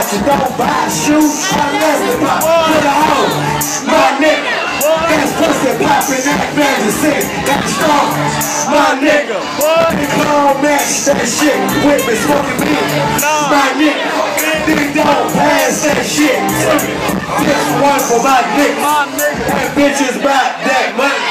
watch, you don't buy shoes unless they pop for the hoe. My nigga, that's pussy poppin', that magic sick, that's strong. My nigga, they call match that shit with me smoking me. My nigga, they don't pass that shit to me. This one for my nigga, that bitch is about that money.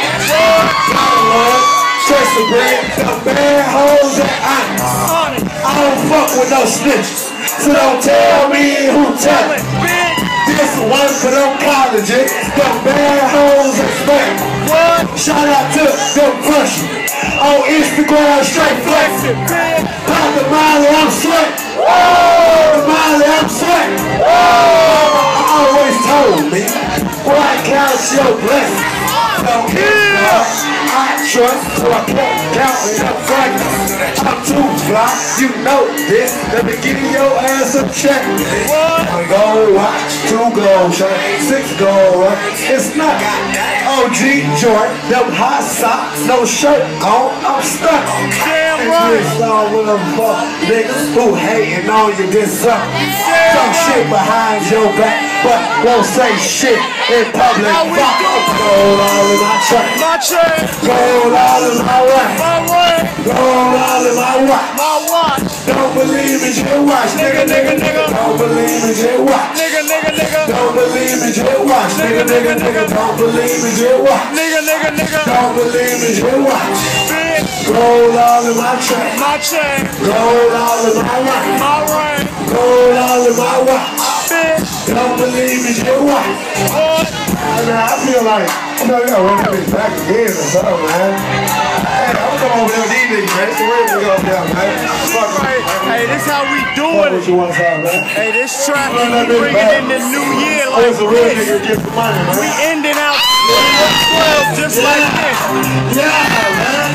Chase the bread, the bad hoes that I don't fuck with no snitches, so don't tell me who tell it. This one for them colleges, the bad hoes that spend. Shout out to them pushing on Instagram, straight flexing. Pop the Molly, I'm sweating. The Molly, I'm sweating. I always told me, boy, count your blessings. I trust, so I can't count it up fragments. I'm too fly, you know this. Let me give your ass a check. One gold watch, 2 gold shirt, 6 gold run. It's not OG Jordan, them hot socks, no shirt on, I'm stuck. Damn right. It's all with them fuck niggas who hating on you this up. Some shit behind your back, but won't say shit in public. Fuck up, gold all in my chain. Gold all in my way. Gold all in my watch. Don't believe me, just watch. Nigga. Don't believe me, just watch. Nigga. Don't believe me, just watch. Nigga. Don't believe me, just watch. Nigga. Don't believe me, just watch. Gold all in my chain. Gold all in my ring. Gold all in my watch. Don't believe me, just watch. I feel like, you know, you gotta run that bitch back again or something, man. Hey, I'm gonna come over there with these niggas, man. So where we go down, man? Fuck right. Hey, this how we doing it. Hey, this track we bringing in the new year like this. A real nigga get the money, man. We ending out 12 just like this. Yeah, man.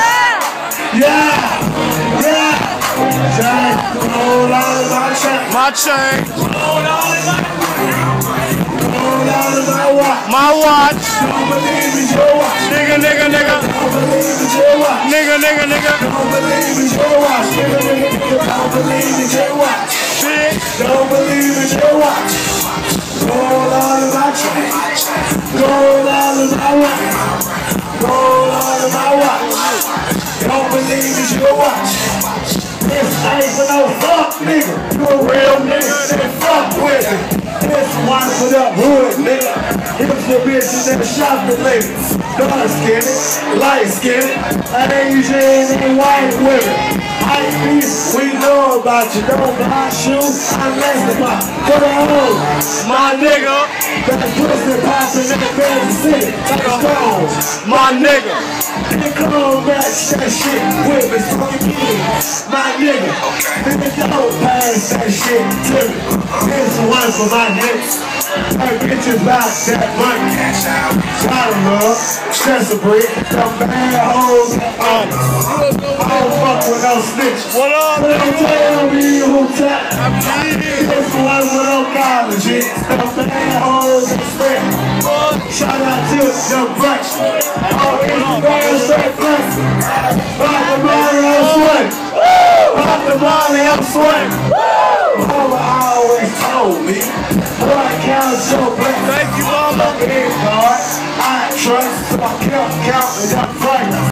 Yeah. Chain, gold all in my chain. My chain. Gold all in my gold all in my watch. My watch. Don't believe me, just watch. Nigga. Don't believe me, just watch. Nigga. Don't believe me, just watch. Nigga. Don't believe me, just watch. Don't believe me, just watch. Gold all in my chain. Gold all in my watch. Gold all in my watch. Don't believe me, just watch. This ain't for no fuck nigga. You a real nigga, then fuck with me. This one for the hood nigga. Here's the bitches that shopping ladies. Dark skinned, light skinned, Asian and white women. Hype beast, we know about you. Don't buy shoes unless they pop for the home. My nigga, that pussy poppin' in the bed city. Like a stone. My nigga, they come match that shit with me. Fucking me. My nigga, they don't pass that shit to me. This one for my niggas. Her bitches about that money. Shout of love, stress a brick, some bad hoes. I don't fuck with no snitch. What up? But don't tell me who tap. This one with no college. Some bad hoes and spit. Shout out to them brunch. Oh, Instagram straight flex. Pop the money, I'm sweating. Pop the money, I'm sweating. Mama always told me, boy, count your blessings. Thank you, mama. I trust, so I kept counting that fight.